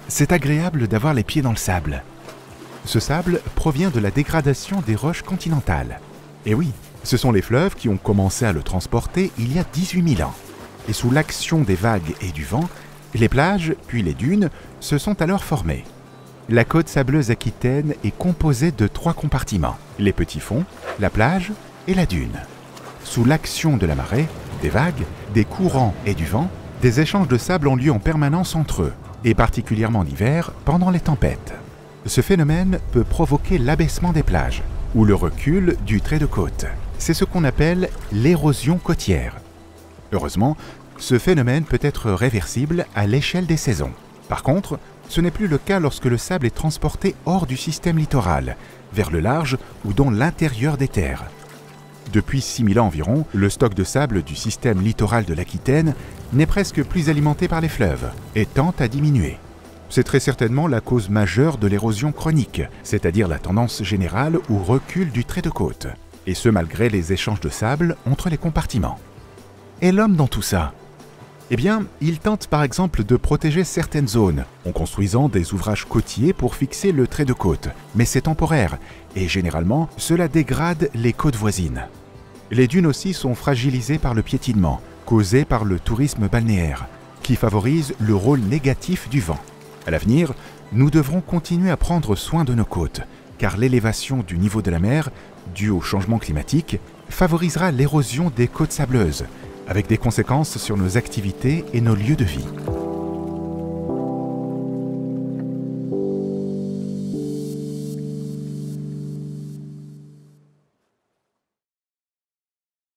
C'est agréable d'avoir les pieds dans le sable. Ce sable provient de la dégradation des roches continentales. Et oui, ce sont les fleuves qui ont commencé à le transporter il y a 18 000 ans. Et sous l'action des vagues et du vent, les plages, puis les dunes, se sont alors formées. La côte sableuse aquitaine est composée de 3 compartiments, les petits fonds, la plage et la dune. Sous l'action de la marée, des vagues, des courants et du vent, des échanges de sable ont lieu en permanence entre eux, et particulièrement l'hiver pendant les tempêtes. Ce phénomène peut provoquer l'abaissement des plages, ou le recul du trait de côte. C'est ce qu'on appelle l'érosion côtière. Heureusement, ce phénomène peut être réversible à l'échelle des saisons. Par contre, ce n'est plus le cas lorsque le sable est transporté hors du système littoral, vers le large ou dans l'intérieur des terres. Depuis 6 000 ans environ, le stock de sable du système littoral de l'Aquitaine n'est presque plus alimenté par les fleuves et tend à diminuer. C'est très certainement la cause majeure de l'érosion chronique, c'est-à-dire la tendance générale au recul du trait de côte, et ce malgré les échanges de sable entre les compartiments. Et l'homme dans tout ça? Eh bien, il tente par exemple de protéger certaines zones, en construisant des ouvrages côtiers pour fixer le trait de côte, mais c'est temporaire, et généralement, cela dégrade les côtes voisines. Les dunes aussi sont fragilisées par le piétinement, causé par le tourisme balnéaire, qui favorise le rôle négatif du vent. À l'avenir, nous devrons continuer à prendre soin de nos côtes, car l'élévation du niveau de la mer, due au changement climatique, favorisera l'érosion des côtes sableuses, avec des conséquences sur nos activités et nos lieux de vie.